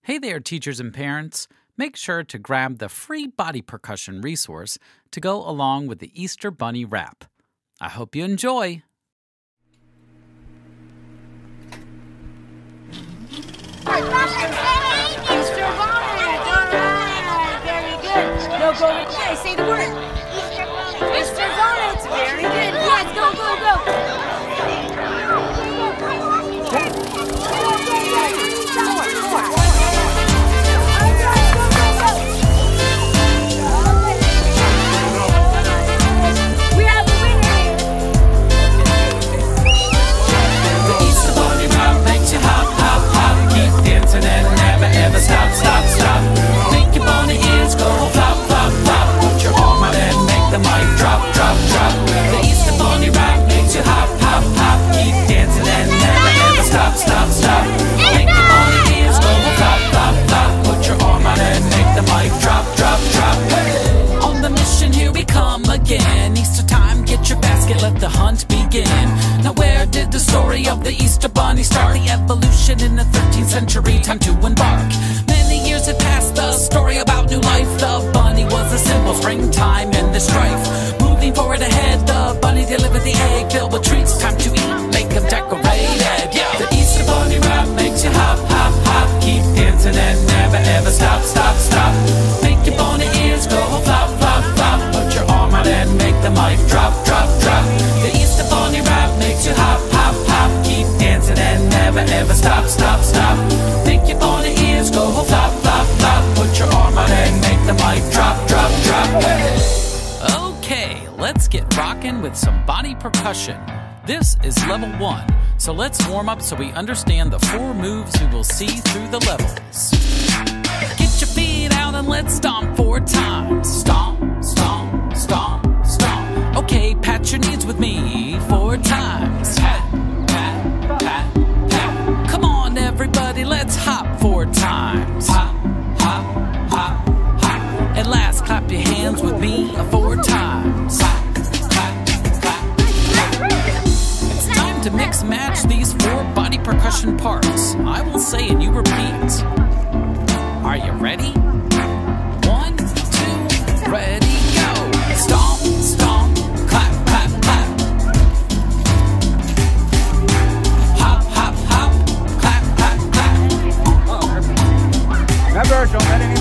Hey there, teachers and parents. Make sure to grab the free body percussion resource to go along with the Easter Bunny rap. I hope you enjoy. Easter Bunny! All right, very good. No, go away. Say the word. Easter Bonnets. Very good. Yes, go, go, go. We have a winner. The Easter Bunny rap makes you hop, hop, hop. Keep dancing and never ever stop, stop, stop. Make your bunny ears go flop, flop, flop. Put your arm out and make the mic drop, drop, drop. The Easter Bunny rap makes you hop, hop, hop. Keep dancing and never ever stop, stop, stop. Make your bunny ears go flop, flop, flop. Put your arm out and make the mic drop, drop, drop. On the mission, here we come again. Easter time, get your basket, let the hunt begin. Now where did the story of the Easter Bunny start? The evolution in the 13th century, time to embark. Many years had passed, the story about new life. The bunny was a symbol, springtime and the strife. Moving forward ahead, the bunny delivered the egg filled with treats. Time to eat, make them decorated. Yeah. The Easter Bunny rap makes you hop, hop, hop. Keep dancing and never ever stop, stop, stop. Make your bunny ears go flop, flop, flop. Put your arm out and make the mic drop, drop, drop. The Easter Bunny rap makes you hop, hop, hop. Keep dancing and never ever stop, stop, stop. Make your bunny ears go flop, flop, flop. Put your arm out and make the mic drop, drop, drop. Okay, let's get rockin' with some body percussion. This is level 1, so let's warm up so we understand the 4 moves we will see through the levels. Get your feet out and let's stomp 4 times. Stomp, stomp, stomp, stomp. Okay, pat your knees with me 4 times. Pat, pat, pat, pat. Come on, everybody, let's hop 4 times. Hop, hop, hop, hop. And last, clap your hands with me 4 times. Hop, clap, clap, clap. It's time to mix match these 4 body percussion parts. I will say and you repeat. Are you ready? 1, 2, ready, go. Stomp, stomp, clap, clap, clap. Hop, hop, hop, clap, clap, clap. Remember, don't let anyone